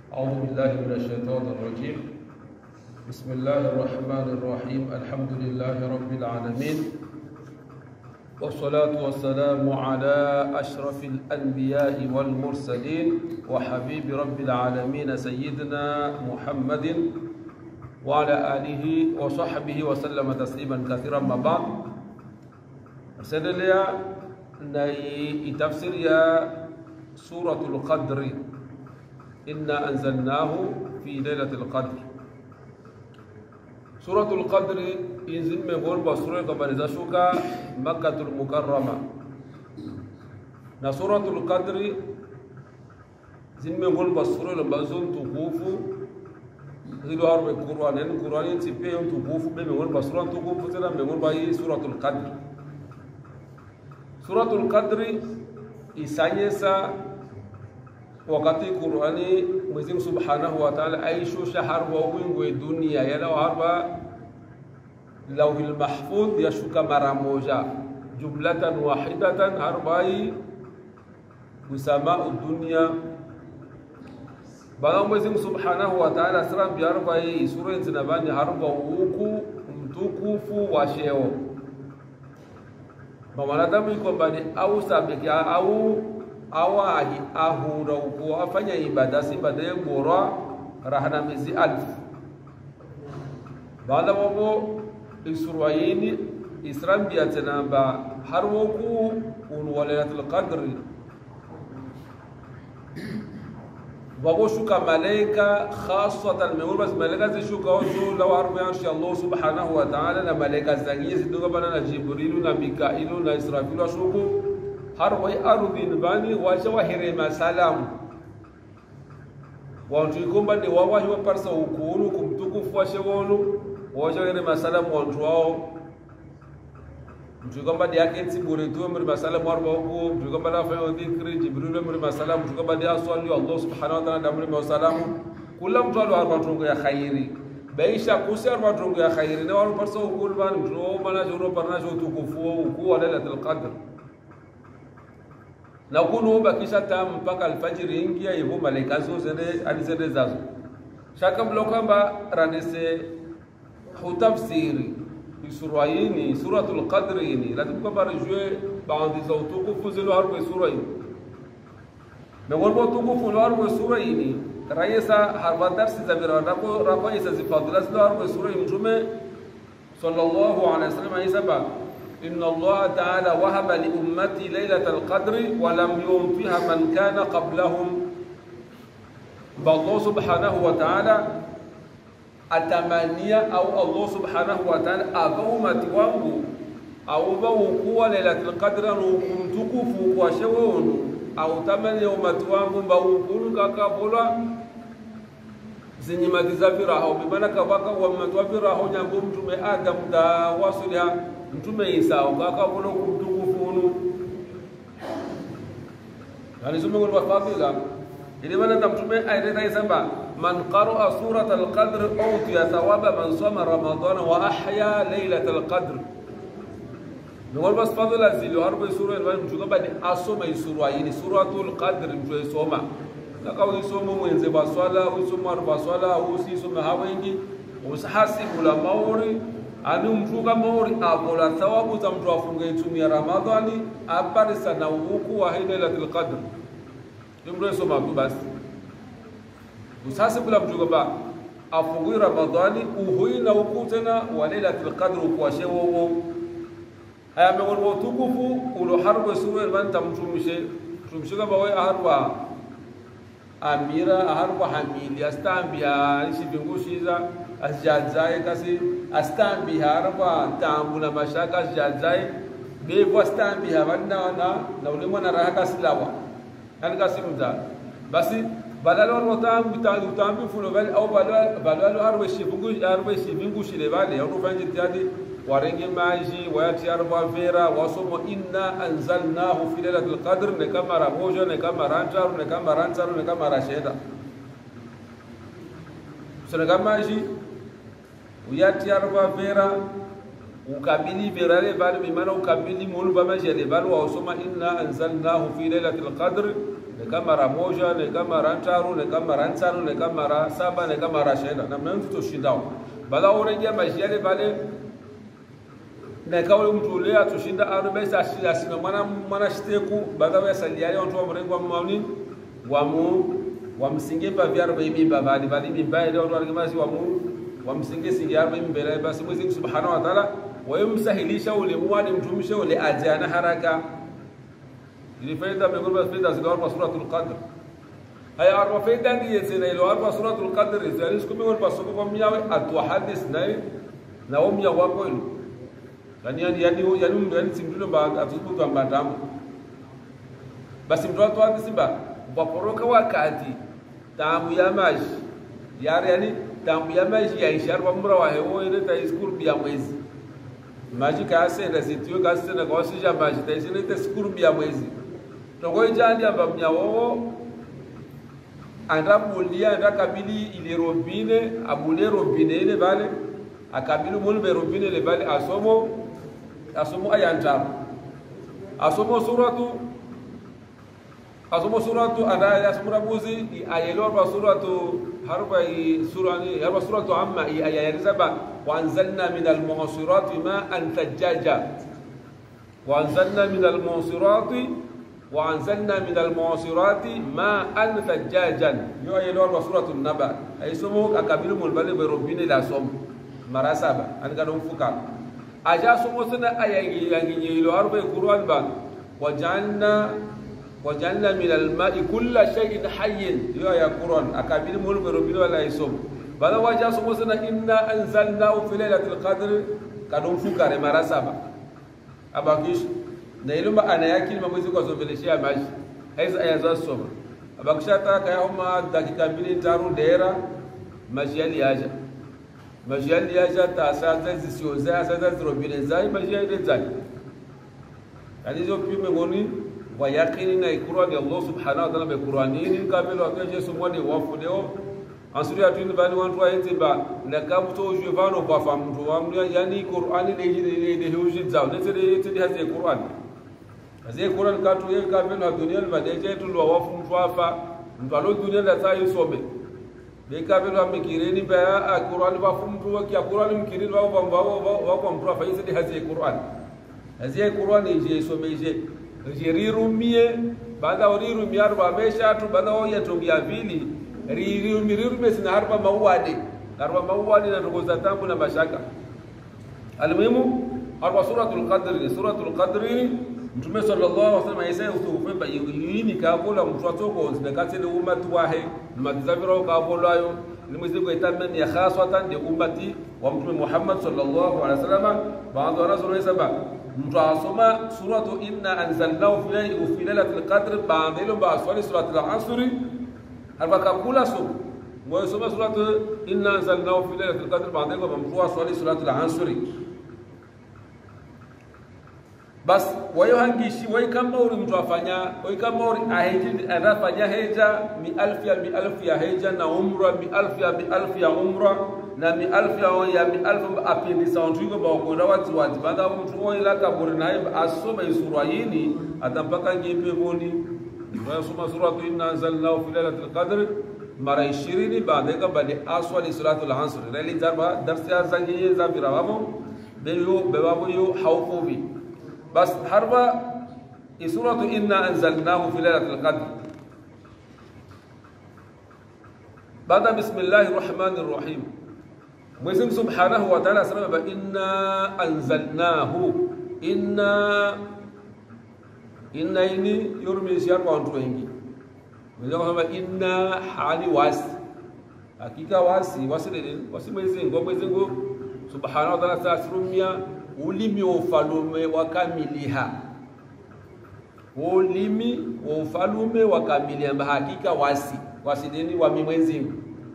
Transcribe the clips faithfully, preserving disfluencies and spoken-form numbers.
أعوذ بالله من الشيطان الرجيم. بسم الله الرحمن الرحيم. الحمد لله رب العالمين، والصلاة والسلام على أشرف الأنبياء والمرسلين وحبيب رب العالمين سيدنا محمد وعلى آله وصحبه وسلم تسليما كثيرا. ما بعد، سنليا ناي تفسير يا سورة القدر، إنا أنزلناه في ليلة القدر. سورة القدر ينزل من قول بسورة كبرزاشوكا مكة المكرمة. نا سورة القدر ينزل من قول بسورة لبازون تقوفو زيلو هارب القرآن لأن القرآن ينتبه يوم تقوفو من قول بسورة تقوفو تنا من قول باي سورة القدر. سورة القدر إسانيسا wakati Qur'ani Mwenyezi Mungu Subhanahu wa Ta'ala aishusha harba wingu ya dunia yala harba Lauhil Mahfudh yashuka mara moja jumlatan wahidatan harbai kusama dunia. Baada Mwenyezi Mungu Subhanahu wa Ta'ala sura bi harbai sura zinabani harba huku mtukufu wa sheo mwanadamu iko mbali au sabiki au awahi ahura uko afanya ibada si ibada bora rahana mizi alf. Baada wapo Israeli Islam biatana ba harwoku unwalatul qadr wapo shuka malaika khasatan mewurbas malaika zishuka ojo law arba insha Allah subhanahu wa ta'ala na malaika zangiye zidoga bana na Jibrilu na Mikailu na Israfilu ashuku harwai arudhin bani wacha wahirema salamu wantu ikomba ni wawahi waparsa ukuru kumtukufu washe wonu wacha wahirema salamu wantu wao mtu ikomba ni yake nsibure tuwe mwirima salamu warba huku mtu ikomba na fayo dhikri Jibrilu mwirima salamu mtu ikomba ni aswali Allah subhanahu wa ta'ala mwirima salamu kula mtu walu harba tungu ya khairi baisha kusi harba tungu ya khairi na walu parsa ukuru bani mtu wao mana juro parna jo tukufu uku wa lailatul qadr na kunu bakisha tam mpaka alfajiri ingia hivyo malaika zote alizende zazo shaka blokamba ranese hutafsiri sura hii suratul qadr hii lazima kwamba rejue baadhi za utukufu zile harfu sura hii na wale utukufu wa harfu sura hii raisa harfa darsi za biradapo rafaisa zifadila zile harfu sura hii mtume sallallahu alaihi wasallam aisaba إن الله تعالى وهب لأمتي ليلة القدر ولم ينفها من كان قبلهم. بالله سبحانه وتعالى أتمنيا أو الله سبحانه وتعالى أبومت وانغو أو بوكوا ليلة القدر نكمتكفوا وشوون أو تمني يومت وانغو بوكوا كاكابولا زني مدزافيرا أو بمنا كباكا ومتوافيرا هو نعم جمع آدم دا وصلها mtume Isa ukakabono kumtukufunu yani sume kwa fadhila ile bana mtume aidha isamba man qara'a surat al-qadr utiya thawaba man sama ramadana wa ahya laylat al-qadr. Ndio bas fadhila zile harba sura ile mtume badi asoma sura hii suratul qadr mtume soma kaka usoma mwenze baswala usoma baswala usisoma hawengi usahasibu la mauri anu mtu kama uri abola thawabu za mtu afunge itumia Ramadhani apare sana uku wa lailatul qadr ndio soma tu basi usasi bila mtu kama afungue Ramadhani uhuina uku tena wa lailatul qadr kwa shewo haya mwanzo tukufu ulo harbu sura manta mtumishe mtumishe kama wewe harba amira harba hamili astambia isibingushiza asjazaye kasi astambi harba tambula mashaka asjazaye bevo astambi hawana na na ulimo na raha kasilawa yani kasimza basi balalo watambi tambi fulo bali au balalo balalo harwe shifungu harwe shifungu shile bali au tufanye tiadi warenge maji wayati harba vera wasomo inna anzalnahu fi lailatul qadr ne kama rabojo ne kama rancharu ne kama rancharu ne kama rasheda sura kama maji uyati arba vera ukabili verale bali bimana ukabili mulu bamajele bali wa usoma inna anzalnahu fi lailatul qadr neka mara moja, neka mara tano, neka mara tano, neka mara saba, neka mara shenda na mna mtu toshindao bala urejea maji yale bale neka ule mtu ule atushinda arobaini asina mwana mwana shiteku bala ya saliale watu wa mrengo wa mauni wa mu wa msinge pa vya arobaini baba bali mimba ile watu walikamazi wa mu wa msinge singe arobaini mbele basi Mwenyezi Subhanahu wa Ta'ala wayumsahilisha ule mwani mtumishe ule ajana haraka ili faida mengine faida zikawa kwa suratul qadr haya arba faida ndiye zina ile arba suratul qadr zali siku mimi kwa sababu miawe atuhadis naye na umya wako ile yani yani yani yani yani simtulo ba atukutu ambatamu basi mtu watu hadi simba waporoka wakati tamu ya maji yare yani tamu ya maji ya isharwa mra wa hewo ile taiskuru bia mwezi maji kase na sitio kase na kwa sija maji taisini taiskuru bia mwezi toko ijandi amba mnyawo anda mulia anda kabili ile robine abule robine ile bale akabili mulbe robine ile bale asomo asomo ayanta asomo suratu asomo suratu anda ya sura buzi ayelo ba suratu harba surani harba suratu amma ayalizaba wa anzalna min al-mu'sirati ma'an thajjaja wa anzalna min al-mu'sirati wa anzalna min al-mu'sirati ma'an thajjajan yo ayelo ba suratu an-naba ay somo akabilu mulbale be robine la som marasaba an gadon fuka aja somo sana ayayi yangi yelo harba qur'an ba wajalna wajalna min al-ma'i kull shay'in hayyin yo ya qur'an akabilu mulbe robine wala isom bala waja somo sana inna anzalnahu fi lailatul qadr kadon fuka re marasaba abakish na iluma ana yakili mamwezi kwa zombeleshia maji hizo aya za soma abakishata kaya homa dakika mbili taru dera maji yali aja maji yali aja ta sasa zisioza sasa zrobine zai maji yali zai alizo pime ngoni wa yakini na Qur'an ya Allah subhanahu wa ta'ala be Qur'anini kabelo akaje somwani wafu leo ansuri atuni bani wantu waite ba na kabuto jevano kwa famtu wamnya yani Qur'ani de de huji zao ne tede tede haze Qur'an haze Qur'an katu ye kabelo na dunia ba de jetu lo wafu mtu afa mtu alo dunia da sai some de kabelo amikireni ba Qur'an ba mtu wa kia Qur'an mkireni ba ba ba kwa mtu afa ise de haze Qur'an haze Qur'an je some je jirirumie baada urirumia arba mesha tu baada oyatongia vili ririrumie sina harba mauadi harba mauadi na tukoza tambu na mashaka almuhimu arba suratul qadr suratul qadr mtume sallallahu alaihi wasallam yasema utukufu yini kabola mtwatoko ndakatele umatu wahe madizaviro kabola yo nimwezi kuitamani ya khaswatan de ummati wa mtume Muhammad sallallahu alaihi wasallam baadhi wanasema saba mtu asoma suratu inna anzalnahu fi lailatul qadr baadhi ba swali suratul asr haraka kula sura wasoma suratu inna anzalnahu fi lailatul qadr baadhi ba mtu swali suratul asr bas wayo hangishi way kama uri mtu afanya way kama uri aheji anafanya heja mi alfi ya mi alfi ya heja na umra mi alfi ya mi alfi ya umra na mi alfi ya ya mi alfi apindi sauntugo ba ko rawati wati banda mtu woi la kaburi naye asoma sura yini atampaka ngipe boni ndio soma sura inna anzalnahu fi lailatul qadr mara ishirini baada ya bali aswali suratul asr rali darba darsi azangi za birawamo beyo bebabu yo hawfubi بس حربا سورة إنا أنزلناه في ليلة القدر بعد بسم الله الرحمن الرحيم ويسم سبحانه وتعالى سلام إنا أنزلناه إنا إنا إني يرمي سيار وانتوينجي ويسم إنا حالي واسي حقيقة واسي واسي لين واسي ميزين غو ميزين غو سبحانه وتعالى ساسرميا ulimi wa ufalume wakamiliha ulimi wa ufalume wakamiliha hakika wasi wasideni wa mimwenzingu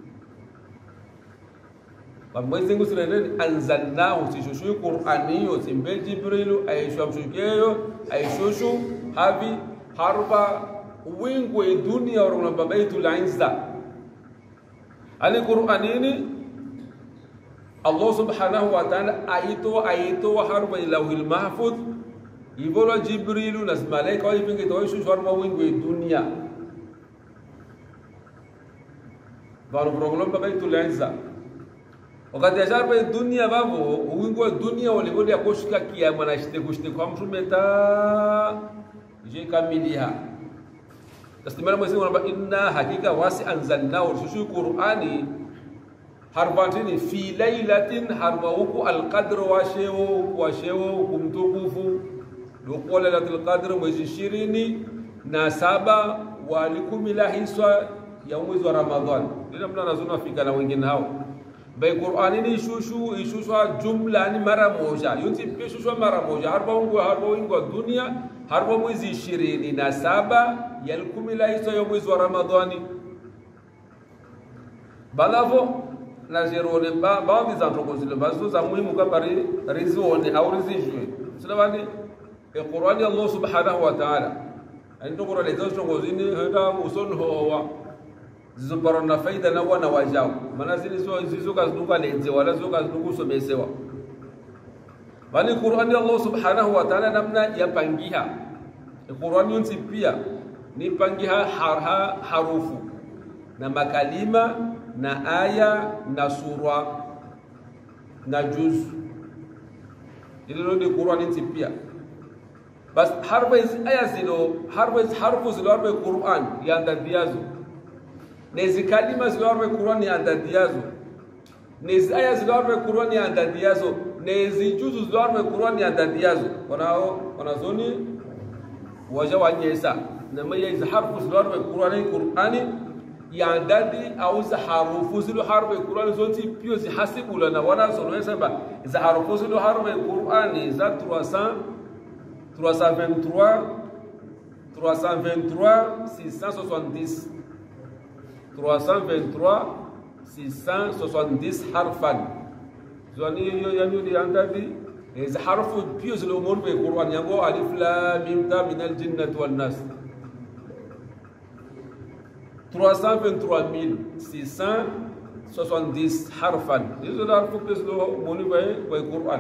wa mwenzingu sirene anzalnahu sishushu qur'aniyo simbe jibrilu aishu mshukeyo aishushu habi harba wingu e dunia wa babaitul izza ali qur'anini Allah subhanahu wa ta'ala aito aito harba ilahil mahfuz ibolo jibrilu nas malaika wa ibinge to shu shwarma wingu dunia vanu problem baitul izza wakati ajarba dunia babo uwingo dunia walibodi ya koshika kiyama na shite kushite kwa mtumeta je kamilia tastimana mwezi wanaba inna hakika wasi anzalnahu shushu qur'ani harbatini fi laylatin harwauku alqadr wa shewo wa shewo kumtukufu do lailatul qadr mwezi ishirini na saba wa likumila hiswa ya mwezi wa Ramadhan ndio mna nazuna fika na wengine hao bai qur'ani ni shushu ishushwa jumla ni mara moja yunti pishushwa mara moja harba ungo harba ungo dunia harba mwezi ishirini na saba ya likumila hiswa ya mwezi wa Ramadhani balavo na zerone ba baadhi za ndokozile bazo za muhimu kabari rizone au rizijwe silabani e qur'ani Allah subhanahu wa ta'ala ando qur'ani lezo ndokozini hada uson howa zizobarana faida na wana wajao maana zile zo zizo kazuka lenze wala zo kazuka somesewa bali qur'ani Allah subhanahu wa ta'ala namna yapangiha e qur'ani yunti pia ni pangiha harha harufu na makalima na aya na sura na juz ile ndio Qur'ani tipia bas harfa aya zilo harfa harfu zilo harfa Qur'an yanda diazo nezi kalima zilo harfa Qur'an yanda diazo nezi aya zilo harfa Qur'an yanda diazo nezi juz zilo harfa Qur'an yanda diazo wanao wanazoni waja wanyesa na maya harfu zilo harfa Qur'ani Qur'ani yandadi au za harufu zilo harfu Qur'ani zote pia zihasibu lana wana zonaweza ba za harufu zilo harfu Qur'ani za trois cents trois cent vingt-trois trois cent vingt-trois six cent soixante-dix trois cent vingt-trois six cent soixante-dix harfan zoni yo yanu yandadi za harufu pia zilo harfu Qur'ani yango alif lam mim ta min al jinnati wan nas trois cent vingt-trois mille six cent soixante-dix harfan hizo harfu pezo moni bae kwa Qur'an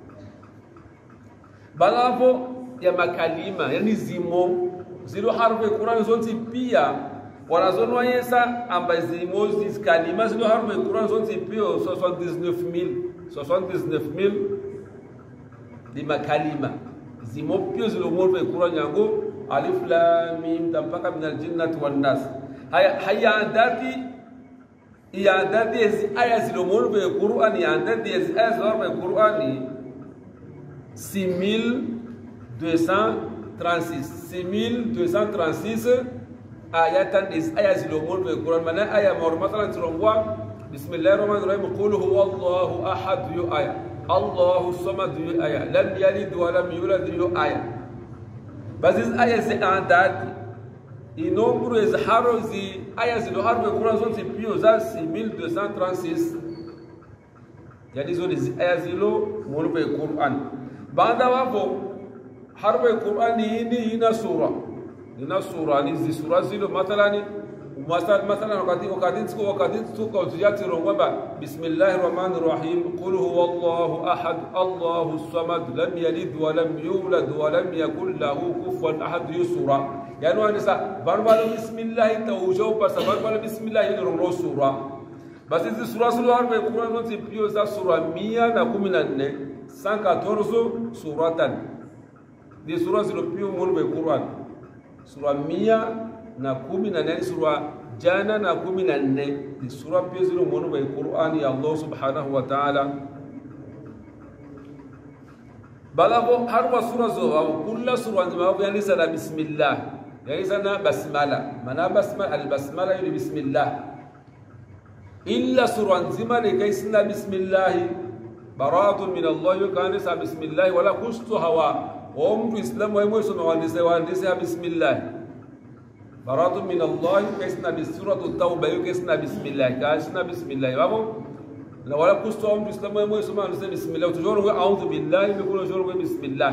balavo ya makalima yani zimo zilo harfu Qur'an zonti pia wanazonwa yesa amba zimo ziz kalima zilo harfu Qur'an zonti pia soixante-dix-neuf mille soixante-dix-neuf mille di makalima zimo pia zilo harfu Qur'an yango alif lam mim tampaka min aljinnati wan nas haya dati ya dati ezi aya zilomonu be Qur'an ya dati ezi aya zilomonu be Qur'ani six mille deux cent trente-six six mille deux cent trente-six ayatan ezi aya zilomonu be Qur'an mana aya mormatalan tirongwa bismillahir rahmanir rahim qul huwallahu ahad yu aya Allahu samad yu aya lam yalid wa lam yulad yu aya bazis aya zi andati inombro ezharo zi aya zilo harfu Qur'an zonti pio za six mille deux cent trente-six yani zo zi aya zilo mulbe Qur'an banda wapo harfu Qur'an ni ina sura ina sura ni zi sura zilo mathalani masal mathalan wakati wakati tuko wakati tuko utiyati rongwamba bismillahir rahmanir rahim qul huwallahu ahad Allahu samad lam yalid wa lam yulad wa lam yakul lahu kufuwan ahad yusura yani wanisa barbalo bismillah tawjo par barbalo bismillah ni rongo sura basi hizi sura sura harfu Qur'an zote pia za sura mia na kumi na nne cent quatorze suratan ni sura zilo pia mulbe Qur'an sura mia na kumi na nne sura jana na kumi na nne ni sura pia zilo mulbe Qur'an ya Allah subhanahu wa ta'ala balavo harwa sura zo au kulla sura nzima yani sana bismillah يعني سنة بسملة منا بسملة البسملة يعني بسم الله إلا سورة زمان كي سنة بسم الله براءة من الله يكان بسم الله ولا كست هوا وهم في الإسلام وهم يسمى وانسى بسم الله براءة من الله كي سنة بسورة التوبة كي سنة بسم الله كي سنة بسم الله بابو ولا كست هم في الإسلام وهم يسمى بسم الله وتجروا أعوذ بالله يقولون جروا بسم الله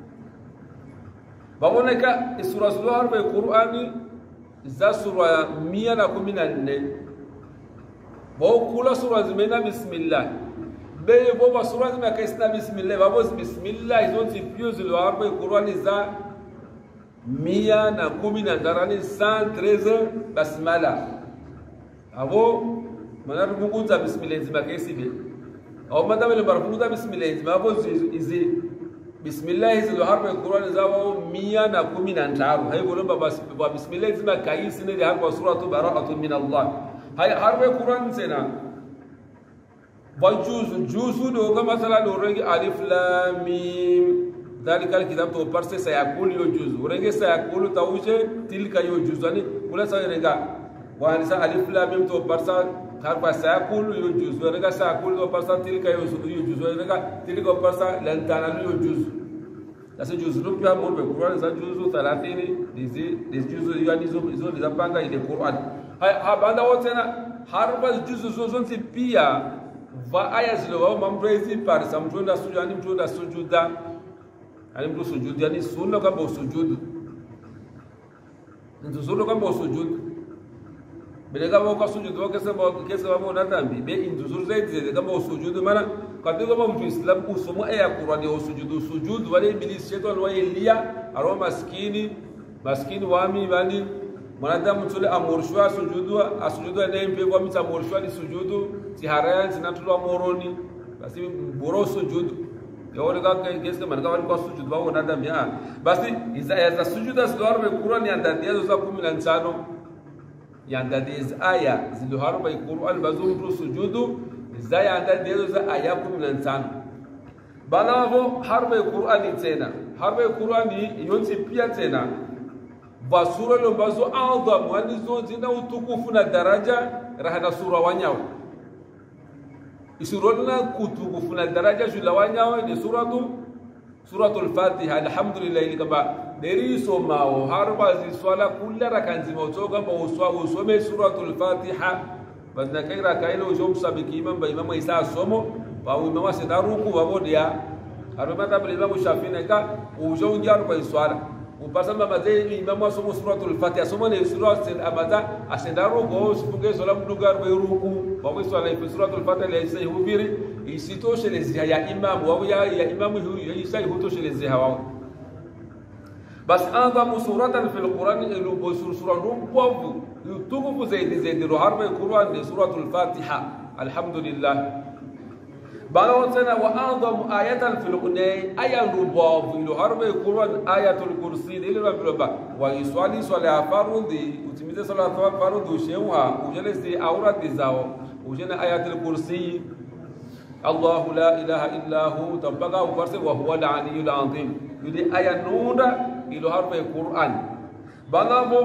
baboneka sura zilo harfu Qur'ani za sura mia na kumi na nne bo kula sura zimena bismillah be bo ba sura zimena kaisna bismillah babo bismillah zonti pio zilo harfu Qur'ani za mia na kumi na ndarani cent treize basmala abo manar mugunza bismillah zima kesibe au madame le barfuza bismillah zima abo izi bismillah hizo harfa Qur'an zawo mia na kumi na tano hai bolomba basi kwa bismillah zima kaisi ne harfa suratu bara'atun min Allah hai harfa Qur'an sena wajuz juzu do kama sala do rengi alif lam mim ذلك الكتاب تو برسه سيقول يجوز ورنجه سيقول توجه تلك يجوز يعني ولا سيرجع وانسى الف لام ميم تو برسه حرف سيقول يجوز ورنجه سيقول تو برسه تلك يجوز ورنجه تلك برسه لن تنال يجوز لسه جوز لو بيا مول بالقران ذا جوز ثلاثين دي دي جوز يعني زو زو دي بانغا دي القران هاي هباندا وتنا حرف جوز زو زي بيا فايا زلو مامبريزي بار سامجوندا سجاني مجوندا سجودا ani mtu sujudu yani sunna kama usujudu ndio sunna kama usujudu bila kama ukasujudu wakasema kesa wao na dhambi be induzuru zaidi kama usujudu maana kadri kama mtu Islam usomo aya Qur'ani usujudu sujudu wale ibilisi shetani wa Elia aro maskini maskini wami bali mwanadamu tule amurshwa sujudu asujudu na mpe kwa mita amurshwa ni sujudu tiharaya zinatulwa moroni basi boro sujudu yawali kaka kesi kama kama kwa sujudu wao na dhambi ah basi iza sujudu azdoar be Qur'an ya ndadiazo za kumi na tano ya ndadiz aya ziloharo be Qur'an bazum sujudu za ya ndadiazo za aya kumi na tano balavo harbe Qur'an tena harbe Qur'an yonsi pia tena basura lo bazo adham walizo zina utukufu na daraja rahana sura wanyao isurona kutukufu na daraja jula wanyao ni suratu suratul Fatiha alhamdulillah ilikaba deri somao harba zi swala kulla rakanzi motoka ba uswa usome suratul Fatiha badna kaira kailo jom sabiki imam ba imam Isa somo ba imam wasida ruku babodia harba tabli imam Shafi'i ka ujonjar ba swala upasamba mazee imam asomo suratul Fatiha somo ne suratul amada asendaro go sifunge sola mdugar ba ruku ba swala ifi suratul Fatiha le sai hubiri isitoshe lezia ya imam wao ya ya imam huyu isa hutoshe lezia wao bas adhamu suratan fil Qur'an ilu sura rubu yutubu zaidi zaidi harba Qur'an ni suratul Fatiha alhamdulillah balo tena wa adhamu ayatan fil Qur'an ayan rubu ilu harba Qur'an ayatul kursi ile rabba wa iswali swala farudhi utimize swala farudhi shewa ujelezi aurati zao ujena ayatul kursi الله لا إله إلا هو تبقى وفرسه وهو العلي العظيم يدي آية نورة إلى حرف القرآن بنامو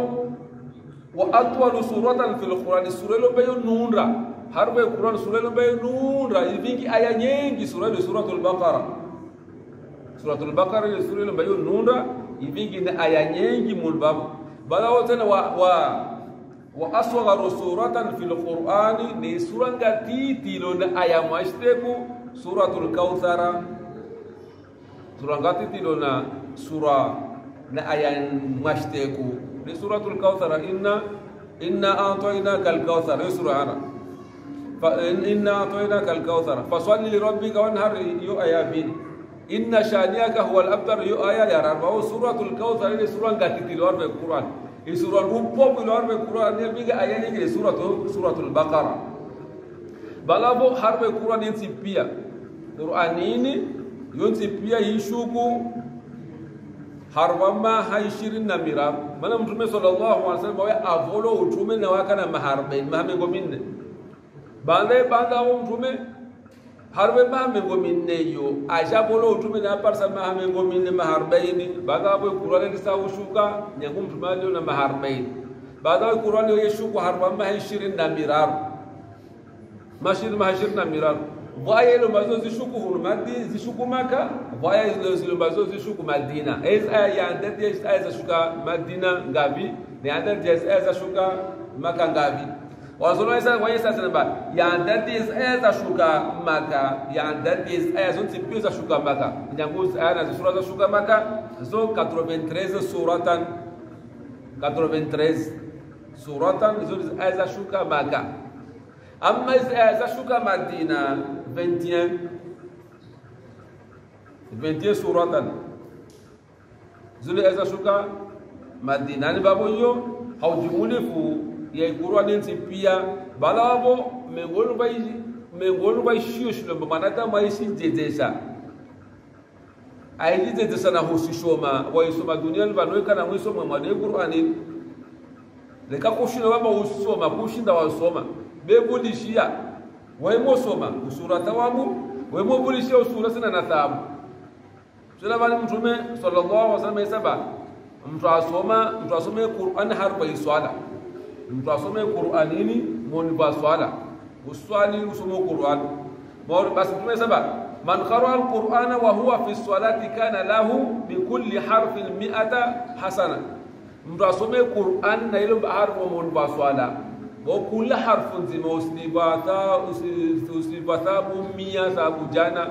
وأطول سورة في القرآن سورة لو بيو نورة حرف القرآن سورة لو بيو نورة يبينك آية نينجي سورة سورة البقرة سورة البقرة سورة لو بيو نورة يبينك آية نينجي مولباب بنامو تنا و و وأصغر سورة في القرآن ni sura ngati tilo na aya mashteku suratul Kautsar sura ngati tilo na sura na aya mashteku ni suratul Kautsar inna inna a'tainaka al-kautsar sura ana fa inna a'tainaka al-kautsar fasalli li rabbika wanhar yu aya bi inna shaniaka huwa al-abtar yu aya ya rabba suratul Kautsar ni sura ngati tilo na Qur'an surah rupo bilor be Qur'an ne biga ayani ke suratu suratul Baqarah balabo harbe Qur'an yinsi pia Qur'an ini yonsi pia yishuku harwama haishirin na miram mana mtume sallallahu alaihi wasallam wa avolo utume na wakana maharbe mahame gominne bande banda mtume harbe mahame gominne yo aisha bolo utume na parsa mahame gominne maharbaini baga boy Qur'an ni sawushuka nyangum tumali na maharbaini baga Qur'an yo yeshuku harba mahishirin na mirar mashir mahishir na mirar vaya lo mazo zishuku hurmati zishuku maka vaya lo mazo zishuku Madina ez aya ndati ez aya zashuka Madina ngavi ne andati ez aya zashuka maka ngavi wazolo isa kwa isa sanaba ya ndati ez aya zashuka maka ya ndati ez aya zonti pio zashuka maka nyangu aya na sura zashuka maka zo quatre-vingt-treize suratan quatre-vingt-treize suratan zo aya zashuka maka amma ez aya zashuka Madina vingt et un vingt et un suratan zule eza shuka Madina ni babo yo haujimulifu ya Qur'ani pia balabo mengonu bai mengonu bai shio shilo manata mai si dedesa aiji dedesa na husishoma wa isoma dunia banweka na mwisoma mwa Qur'ani leka kushina baba usoma kushinda wasoma bebulishia waimo soma usura tawabu waimo bulishia usura sina na thawabu sura bali mtume sallallahu alaihi wasallam yasaba mtu asoma mtu asome Qur'an harba iswala mtu asome Qur'anini moni baswala uswali usome Qur'an bora basi mtume saba man qara al-Qur'ana wa huwa fi salati kana lahu bi kulli harfin mi'ata hasana mtu asome Qur'an na ile harfu moni baswala bo kula harfu nzima uslibata uslibata mia sababu jana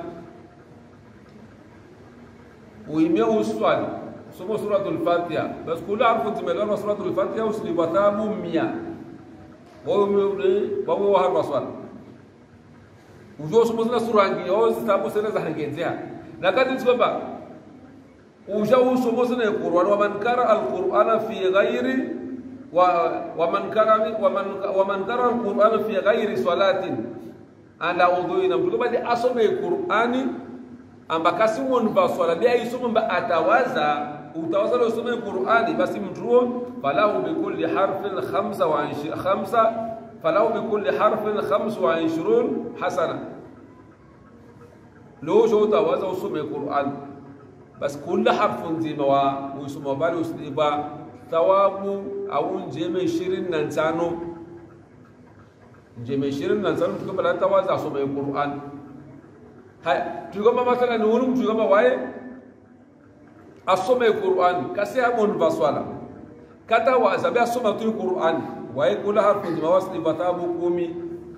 uimia uswali somo suratul Fatiha bas kula harfu nzima leo suratul Fatiha uslibata mia wao mwe babo wa harfu swala ujo somo zina sura ngine au zitabu sana za hangenzea na kati tsibaba uja usomo zina Qur'an wa man qara al-Qur'ana fi ghairi ومن قرأ ومن ومن قرأ القرآن في غير صلاة على وضوء نمتلك بعد أسمع القرآن أم بكاسمون بصلاة ده يسمون بأتوازا وتوازا لو سمع القرآن بس مدرون فله بكل حرف خمسة وعشرين خمسة فله بكل حرف خمس وعشرون حسنة لو شو توازا وسمع القرآن بس كل حرف زي ما ويسمع بالو سليبا thawabu au njeme ishirini na tano njeme ishirini na tano tukabala tawaza asome Qur'an haya tukama mathala ni ulu mtu kama wae asome Qur'an kasi amon baswala kata waza be asoma tu Qur'an wae kula harfu mawasli batabu kumi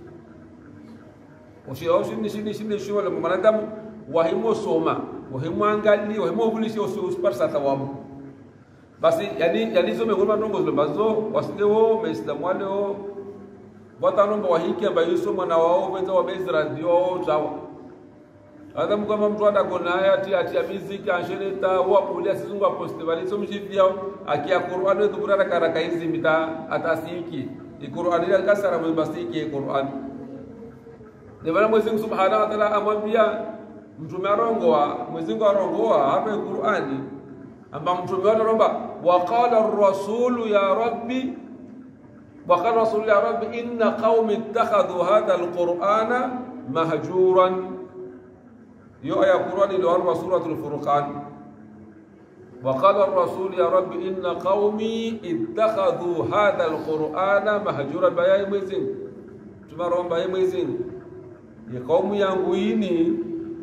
ushio shini shini shini shio la mwanadamu wahimo soma wahimo angali wahimo bulisi usiparsa thawabu basi yani yalizo megoma ndongo zilobazo wasileo meislamu waleo watanomba wahiki ambayo yusoma na wao wenza wa bezra ndio tawa hata mkama mtu adakona ati ati muziki anjeleta wa kulia sizungu poste balizo mjivia akia Qur'an wetu burara karaka hizi mita atasiki Qur'an ile kasara mbastiki Qur'an ndio Mwenyezi Mungu Subhanahu wa Ta'ala amwambia mtume arongoa Mwenyezi Mungu arongoa hapa Qur'ani amba mtume wake anaomba waqala ar-rasul ya rabbi waqala rasul ya rabbi inna qaumi ittakhadhu hadha al-qur'ana mahjuran yo aya Qur'ani ilo arba suratul Furqan waqala ar-rasul ya rabbi inna qaumi ittakhadhu hadha al-qur'ana mahjuran bayai mwezin tumaromba yeye mwezin ya kaumu yangu hini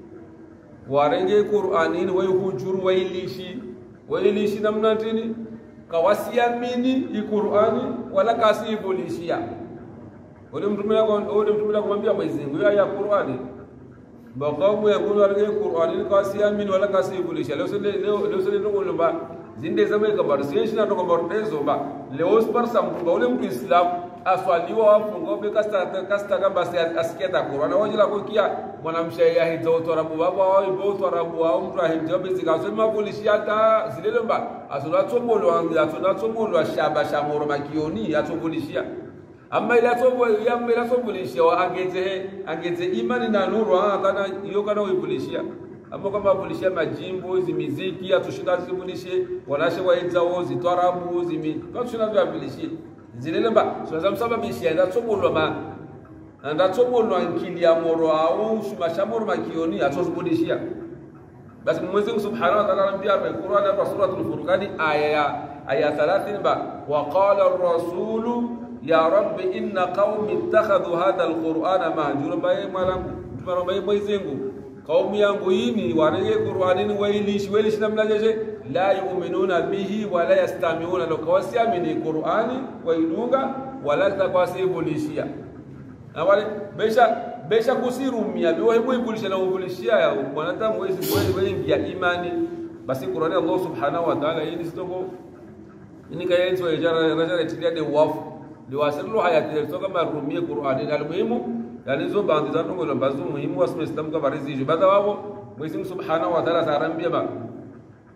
warenge Qur'ani ni wayhujuru wailishi wailishi namna tini kawasiamini iqur'ani wala kasibulishia wale mtume wako wale mtume wako kumwambia Mwenyezi Mungu ya Qur'ani baqamu ya kunarige Qur'ani kawasiamini wala kasibulishia leo sele leo leo sele ndio lomba zinde zama kabar sisi na toka bordezo ba leo sparsa mtu wale Muislam aswaliwa wafungo be kasta kasta kamba asikiata Qur'ani wajila kukia mwanamshaia hizo torabu baba wao ibo torabu wao mtu ahimjo bezika sema polisia ta zilelomba asura tomolo anga asura tomolo shaba shamoro makioni atobolishia amma ila tobo yamma ila tobolishia wa angeze angeze imani na nuru kana hiyo kana uibolishia amma kama polisia majimbo hizi muziki atushinda zibolishie wanashe waenzao zitorabu zimi tushinda zibolishie zilelomba tunaza msababishia ila tomolo ma anda tomolo ankili ya moro au shumashamoro makioni atozibudishia basi Mwenyezi Mungu Subhanahu wa Ta'ala anambia kwa Qur'an kwa suratul Furqan aya aya thelathini ba wa qala ar-rasul ya rabbi inna qaumi ittakhadhu hadha al-Qur'ana mahjura bay malangu tumaromba Mwenyezi Mungu kaumu yangu hii warege Qur'anini wailishi wailishi namna jeje la yu'minuna bihi wa la yastami'una lokawasiamini Qur'ani wailunga wala takwasibulishia na wale besha besha kusirumia biwa hebu ibulishia na ubulishia ya wanadamu wezi wengi ya imani basi Qur'ani Allah Subhanahu wa Ta'ala hii sitoko ini kaya hizo ejara rajara tilia de wafu liwasilu hayati toka marumie Qur'ani na muhimu yani hizo bandi za tongo lombazo muhimu wasme Islam kwa barizi jibada wao Mwenyezi Subhanahu wa Ta'ala sarambia ba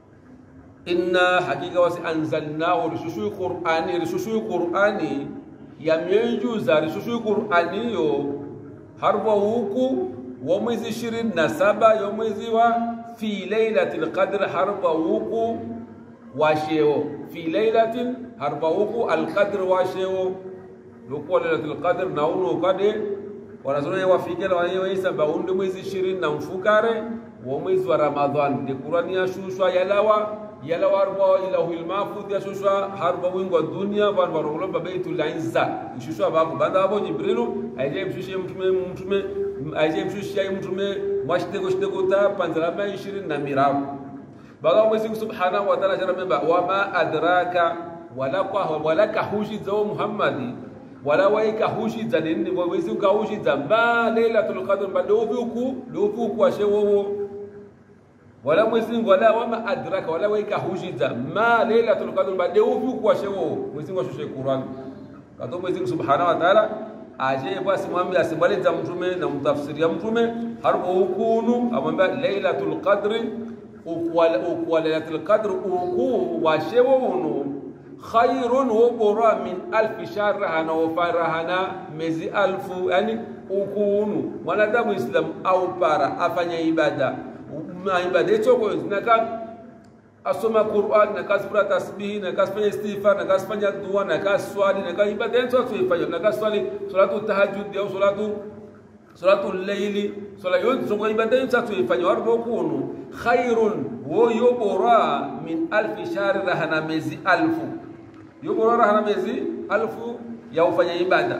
inna hakika wasi anzalnahu rishushu Qur'ani rishushu Qur'ani ya mienju za rishushu Qur'ani yo harba huku wa mwezi ishirini na saba ya mwezi wa fi lailatul qadr harba huku wa sheo fi lailatin harba huku alqadr wa sheo luko lailatul qadr na uno kade wanazona wafike la wao isa baunde mwezi ishirini na mfukare wa mwezi wa Ramadhan de Qur'ani ya shushwa yalawa yalawa arba ilahul mahfudh ya shushwa harba wingo dunia van barolomba baitul izza shushwa babu banda hapo Jibrilu aje mshushie mtume mtume aje mshushie mtume mwashtego shtego ta panzalama ishirini na mirabu baada mwezi subhanahu wa ta'ala jaramba wama adraka wala kwa wala kahushi za Muhammadi wala waika hushi za nini mwezi ukahushi za ma lailatul qadr badovuku dovuku kwa shewo wala mwezi wala wama adraka wala waika hushi za ma lailatul qadr badovuku kwa shewo mwezi ngashushe Qur'an kato mwezi subhanahu wa ta'ala aje basi mwambie asimbali za mtume na mtafsiri ya mtume harbu hukunu amwambia lailatul qadr ukwala ukwala lailatul qadr uku wa shewo uno khairun wa bura min alf shahr hana wa farahana mezi alfu yani ukunu mwanadamu islam au para afanya ibada ma ibada hicho kwa zinaka asoma Qur'an na kasfura tasbih na kasfanya istighfar na kasfanya dua na kaswali na ibada hizo tuifanye na kaswali salatu tahajjud au salatu salatu al-layli sala yote kwa ibada hizo tuifanye warbo ukunu khairun wa yubra min alf shahr hana mezi alfu yuko rahana mezi alfu ya ufanya ibada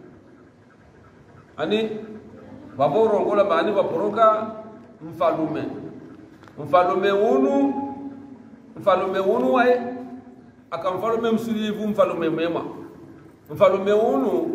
ani baboro ngola bani baporoka mfalume mfalume unu mfalume unu wae akamfalume msulivu mfalume mema mfalume unu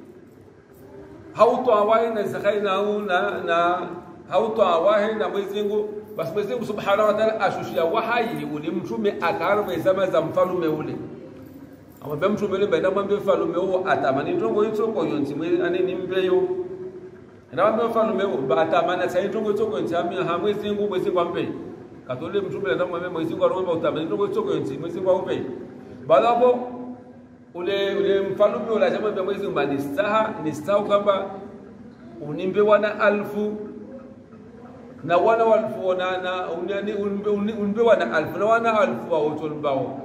hauto awahi na zakaina na na hauto awahi na mwezingu basi mwezingu subhanahu wa ta'ala ashushia wahayi ule mtume akarwe zama za mfalume ule ambaye mtume ile baada mwambie mfalume huo atamani ndongo hizo kwa yonti mwili ani nimbeyo na mwambie mfalume huo atamani sasa ndongo hizo kwa yonti amia hamwezi ngumu mwezi kwa mpe katole mtume ndio mwambie mwezi kwa romba utamani ndongo hizo kwa yonti mwezi kwa mpe baada hapo ule ule mfalume ule anasema mwezi mbanistaha ni stau kwamba unimbe wana alfu na wana alfu na na unani unimbe wana alfu na wana alfu wa utulbao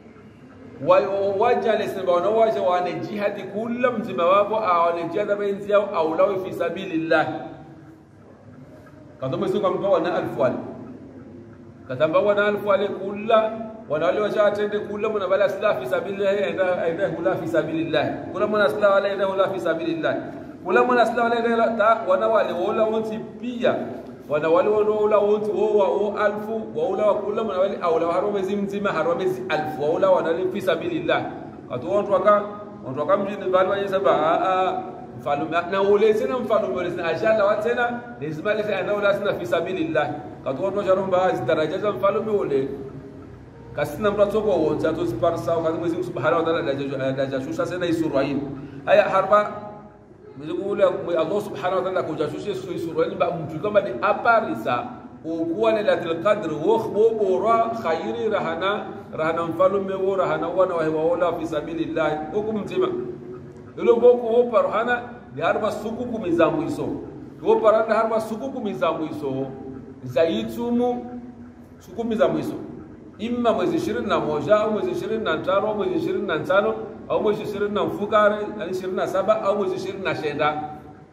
wajale sema wanawaje wana jihadi kula mzima wao au jihad benzi yao au lawi fi sabilillah kadoma sio kama wana alfu katamba wana alfu kula wana wale wajatende kula mna bala silah fi sabilillah aida aida hula fi sabilillah kula mna silah wala aida hula fi sabilillah kula mna silah wala aida ta wana wale wala wonti pia wana wale wala wonti wa alfu wala kula mna wale au la haromezi mzima haromezi alfu wala wana fi sabilillah watu watu waka watu waka mjini bali wajisaba a mfalume na ule sina mfalume ule sina ajala watena lazima ile ana ule sina fi sabilillah watu watu jaromba daraja za mfalume ule kasina mratoko wote atosiparsa wakati Mwenyezi Subhanahu wa Ta'ala dajashusha sana Israeli haya harba mzikule Allah Subhanahu wa Ta'ala kujashusha Israeli ba mtu kama ni aparisa ukuwa lailatul qadr wa khubura khairi rahana rahana mfalume wa rahana wana wa wala fi sabilillah hukum mzima ilo boko hopa rahana ni harba sukuku mizamu iso hopa rahana harba sukuku mizamu iso zaitumu sukuku mizamu iso imma mwezi ishirini na moja au mwezi ishirini na tano au mwezi ishirini na tano au mwezi ishirini na mfukare yani ishirini na saba au mwezi ishirini na shenda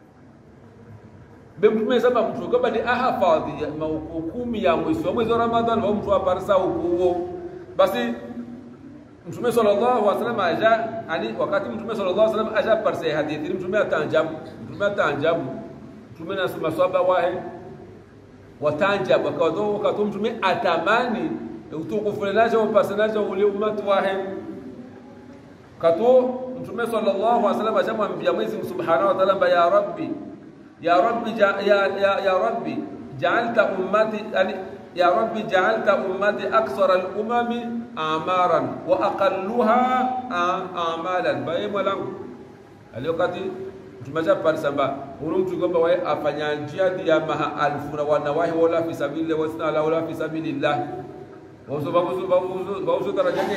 bemtume saba mtu kama ni ahafadhi maukumi ya mwezi wa mwezi wa Ramadhan au mtu aparsa huko basi mtume sallallahu alaihi wasallam aja yani wakati mtume sallallahu alaihi wasallam aja parsa hadithi mtume atanjabu mtume atanjabu mtume na maswahaba wahe watanjabu wakati wakati mtume atamani utukufulanisha upasanaje ule umatu wahe kato mtume sallallahu alaihi wasallam ajamwambia Mwenyezi Subhanahu wa Ta'ala ya Rabbi ya Rabbi ya ya ya Rabbi ja'alta ummati ya Rabbi ja'alta ummati akthara al-umami amaran wa aqalluha amalan baye mwalangu aliyokati mtume parisamba ulu mtu kwamba wae afanya jihad ya maha alfu na wanawahi wala fi sabilillah wa sala wala fi sabilillah wauzo wauzo wauzo daraja nyingi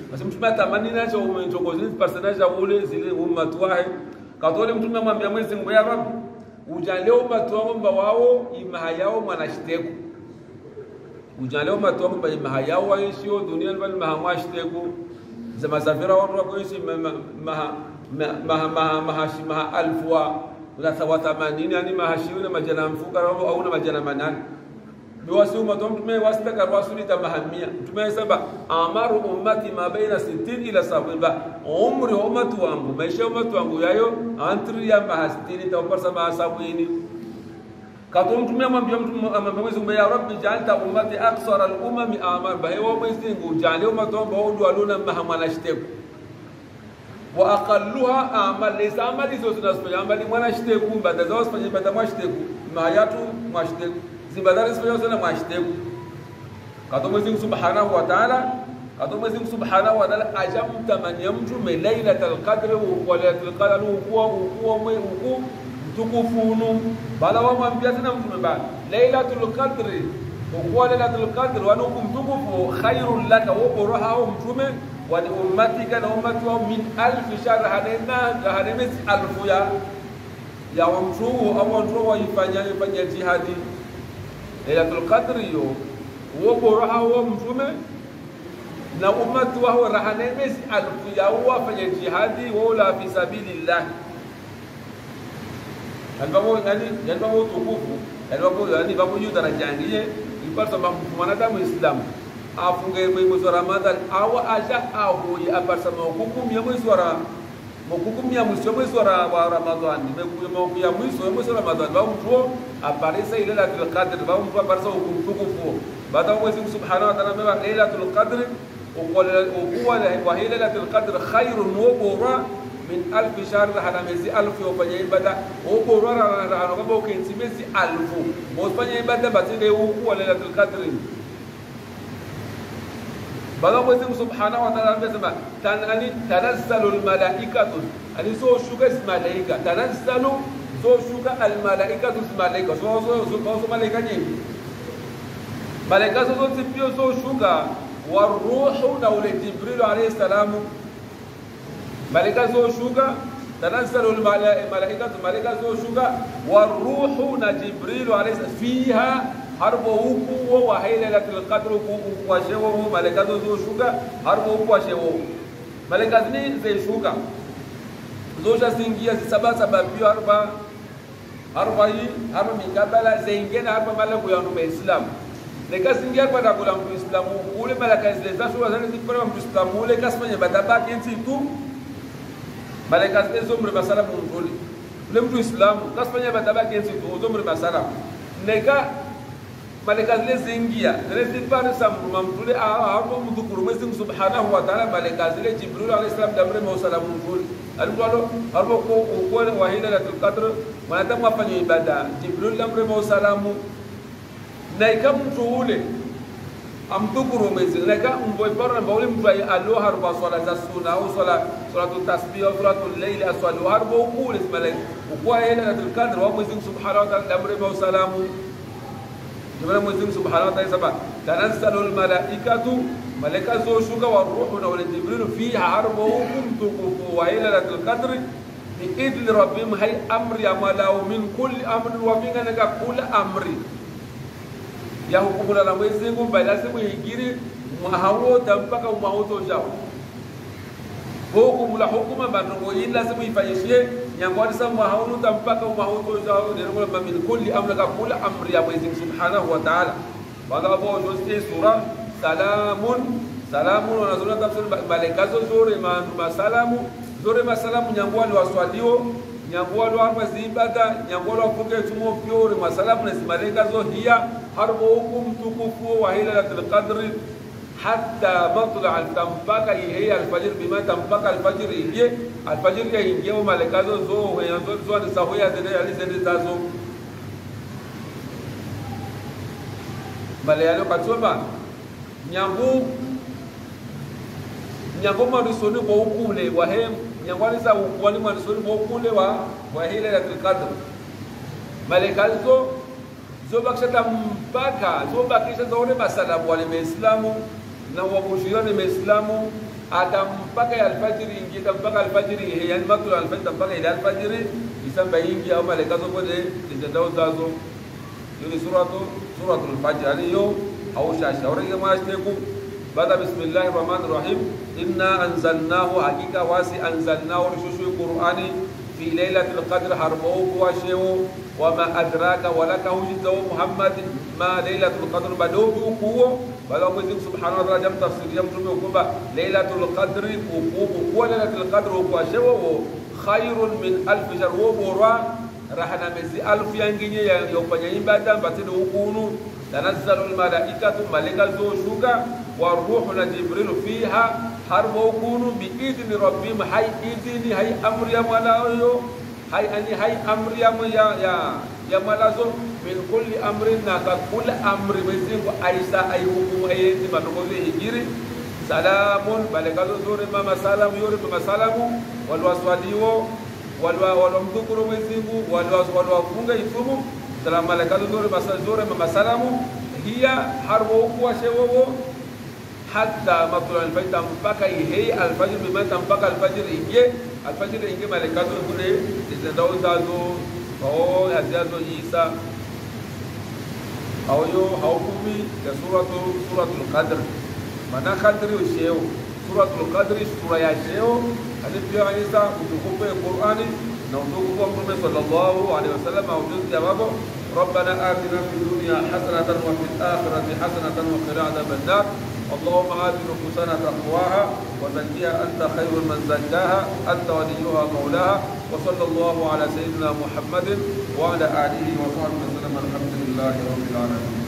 basi mtume atamani nacho umechokozi personage ule zile ummatu wahe katole mtume amwambia Mwenyezi Mungu ya Rabbi ujalie ummatu wangu wao imaha yao mwanashiteku ujalie ummatu wangu imaha yao waishio duniani bali maha mwashiteku zama safira watu wakoishi maha maha maha maha maha alfu wa themanini yani maha shiuna majana mfuka au na majana manane biwasi ummatu mtume wasitaka rasuli tamahamia mtume saba amaru ummati ma baina sitini ila sabini umri ummatu wangu maisha ummatu wangu yayo antri ya maha sitini tawparsa maha sabini kato mtume amwambia mtume Mwenyezi Mungu ya Rabbi ja'alta ummati aqsara al-umami amar bahewa Mwenyezi Mungu ja'ali ummatu wangu waluna maha mwanashiteku wa aqalluha amal laysa amali zo tunasifanya amali mwanashiteku baada za wasifanya baada mwashiteku mahayatu mwashiteku zibadari sifanya sana mwashiteku kato Mwenyezi Mungu Subhanahu wa Ta'ala kato Mwenyezi Mungu Subhanahu wa Ta'ala ajamta man yamtu lailatul qadr wa lailatul qadr huwa huwa huwa tukufunu bala wa mwambia tena mtume bana lailatul qadr huwa lailatul qadr wa nukum tukufu khairul laka wa buraha mtume wa li ummatika na ummati wa min alf shahr hadena hademesi alfu ya ya mtu au mtu wa ifanya ifanya jihadi lailatul qadr yo wa buraha wa mtume na ummati wa rahanemesi alfu ya wa fanya jihadi wala fi sabilillah albapo nani albapo tukufu albapo yani bapo yu darajangiye ipasa mwanadamu Islam afunge mwezi wa Ramadhan awa aja aho ya apasa hukumu ya mwezi wa hukumu ya mwezi wa Ramadhan nimekuja ya mwezi wa Ramadhan bao mtu aparisa ile lailatul qadr bao mtu aparisa hukumu tukufu baada Mwenyezi Mungu Subhanahu wa Ta'ala amesema lailatul qadr وقوة وهي ليلة القدر خير وبرا من ألف شهر هذا مزي ألف وفني بدأ وبرا هذا كم كان مزي ألف وفني بدأ بتيجي وقوة ليلة القدر بعدين مزي سبحانه وتعالى بسمع تناني تنزل الملائكة أني سو شوكة الملائكة تنزل سو شوكة الملائكة الملائكة سو سو سو سو ملائكة نيم ملائكة سو تبيو سو شوكة والروح نول جبريل عليه السلام ملائكة سو شوكة تنزل الملائكة ملائكة سو شوكة والروح نجبريل عليه السلام فيها حربه قوة وهي ليلة القدر وشوه ملائكة سو شوكة حربه وشوه ملائكة زي شوكة زوجة سنجية سبا سبا بيو أربع أربع أربع من قبل زينجين أربع ملائكة يانو بإسلام leka singia pada kula mtu Islamu ule malaka zileza shura zani zikipara mtu Islamu ule kasmanya badabaki enti tu malaka zilezo mre masala munduli ule mtu Islamu kasmanya badabaki enti tu uzomre masala neka malaka zileza ingia zileza pare samru mtule a hapo mtu kurumezi subhanahu wa ta'ala malaka zile Jibril alayhi salam damre mawsala munduli alwalo hapo ko ko wahida la qadr wanataka afanye ibada Jibril damre mawsalamu naika mtu ule amtukuru mwezi naika mboy parna bawli mtu ay alo harba swala za sunna au swala salatu tasbih au salatu layl aswalu harba ukule malak ukwa ila al qadr wa mwezi subhanahu wa ta'ala amri wa salamu jibra mwezi subhanahu wa ta'ala saba tanazzalu al malaikatu malaika zo shuka wa ruhu na wal jibril fiha harba kumtuku wa ila al qadr bi idli rabbihim hay amri amalau min kulli amrin wa min naka kulli amri ya hukumu la Mwenyezi Mungu baada siku higiri mwahawo mpaka mwahoto jao hukumu la hukuma bango ila siku ifanyishie nyangwani sa mwahawo mpaka mwahoto jao ndio kwa min kulli amrika kula amri ya Mwenyezi Mungu Subhanahu wa Ta'ala baada hapo ndio sura salamun salamun wanazura tafsiri malaikazo zuri masalamu zuri masalamu nyangwani waswalio nyangwalo hapa zibada nyangwalo afunge tumo pyore masalamu na malaikazo hiya harbo hukum tukufu wa lailatul qadr hatta matla al-tampaka hiya al-fajr bima tampaka al-fajr hiya al-fajr ya ingia malaikazo zo yanzo zo ni sahoya zile alizende zazo malayalo katsoba nyangu nyangu marisoni kwa ukule wa hem nyangwani sa ukwani marisoni kwa ukule wa wa lailatul qadr malaikazo zo bakshata mpaka zo bakisha zaone masalamu wale Waislamu na wabushirani Waislamu atampaka alfajiri ingi tampaka alfajiri he yani matul alfajiri tampaka ila alfajiri isamba ingi au malaika zo bode zitandao zazo yule suratu suratul fajr aliyo au shashauri kama ashteku bada bismillahir rahmanir rahim inna anzalnahu hakika wasi anzalnahu rushushu qur'ani fi lailatul qadr harbu wa shewu wama adraka walaka hujza muhammad ma lailatul qadr badudu kuwo bala mwezi subhanahu wa ta'ala jam tafsir jam tume kwamba lailatul qadr ukubu kwa lailatul qadr kwa shewu khairun min alf shahr wa bora rahana mezi alf yanginye ya kufanya ibada mbatini ukunu tanazzalu almalaikatu malaikatu shuka wa ruhu na jibril fiha harbu ukunu bi idni rabbihim hay idni hay amri ya malayo hay ani hay amri ya ya ya malazo min kulli amrin na ka kulli amri mezingo aisa ay hukumu ayati madogozi hijiri salamun balekazo zuri mama salamu yuri mama salamu wal waswadiwo wal wal mdukuru mezingo wal wal wafunga ifumu salamu balekazo zuri masa zuri mama salamu hiya harbu kwa shewo hatta matlu al-fajr mpaka ihe al-fajr bimata mpaka al-fajr inge al-fajr inge malekazo kule zindao zazo au hajazo Isa au yo haukumi ya suratu suratul qadr mana qadri usheo suratul qadr sura ya sheo alipia Isa kutukupe Qur'ani na utukufu wa Mtume sallallahu alaihi wasallam au juzi jawabu ربنا آتنا في الدنيا حسنة وفي الآخرة حسنة وقنا عذاب النار اللهم آت نفوسنا تقواها وزكيها أنت خير من زكاها أنت وليها مولاها وصلى الله على سيدنا محمد وعلى آله وصحبه وسلم الحمد لله رب العالمين.